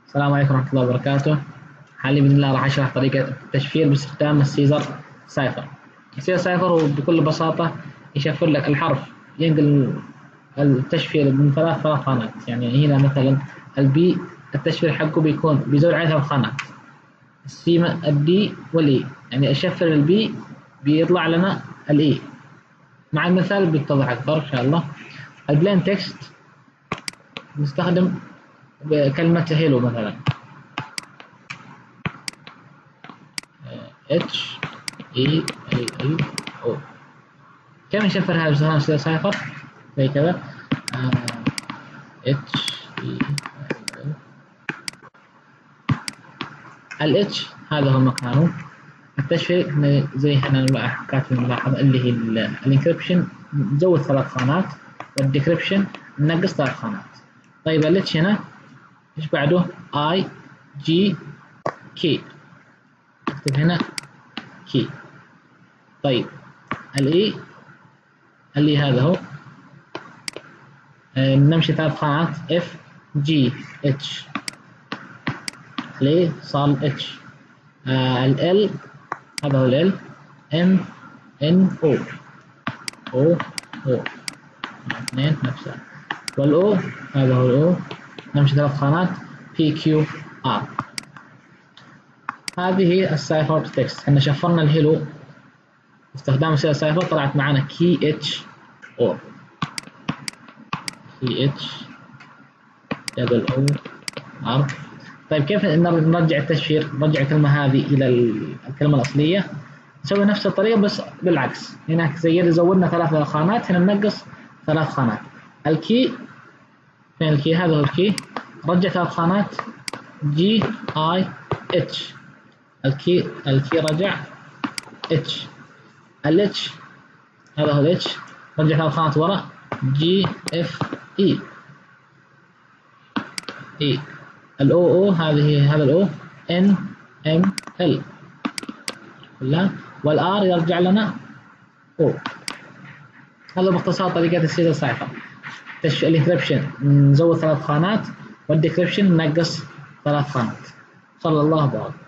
السلام عليكم ورحمة الله وبركاته. حاليا بإذن الله راح أشرح طريقة التشفير باستخدام السيزر سايفر. السيزر سايفر هو بكل بساطة يشفر لك الحرف، ينقل التشفير من ثلاث خانات. يعني هنا مثلا البي التشفير حقه بيزود عليه ثلاث خانات، السي الدي والإي. يعني أشفر البي بيطلع لنا الإي. مع المثال بيتضح أكثر إن شاء الله. البلين تكست نستخدم بكلمة هيلو مثلا اتش اي ال ال او. كم نشفرها باستخدام سيزر سايفر زي كذا اتش اي الاتش هذا هو مكانه. التشفير زي احنا كاتبين ملاحظة اللي هي الانكربشن نزود ثلاث خانات، والديكربشن ننقص ثلاث خانات. طيب الاتش هنا ايش بعده؟ اي جي كي، اكتب هنا كي. طيب الاي اللي هذا هو نمشي ثلاث خانات اف جي اتش، ليه صار اتش. ال هذا هو ال ام ان او او او اثنين نفسها، والاو هذا هو الاو نمشي ثلاث خانات بي كيو ار. هذه هي السايفر تكست. احنا شفرنا الهيلو باستخدام سيزر سايفر، طلعت معنا كي اتش او كي اتش دبل او ار. طيب كيف نرجع التشفير؟ نرجع الكلمة هذه إلى الكلمة الأصلية. نسوي نفس الطريقة بس بالعكس. هناك زودنا ثلاث خانات، هنا ننقص ثلاث خانات. الكي فين الكي؟ هذا هو الكي، رجع ثلاث خانات جي اي اتش. الكي رجع اتش. الاتش هذا هو الاتش، رجع ثلاث خانات ورا جي اف اي اي. الاو او هذا الاو ان ام ال كلها، والار يرجع لنا او. هذا باختصار طريقة السيزر سايفر. الانكربشن نزود ثلاث خانات، والديكربشن ننقص ثلاث خانات. صلى الله عليه وسلم.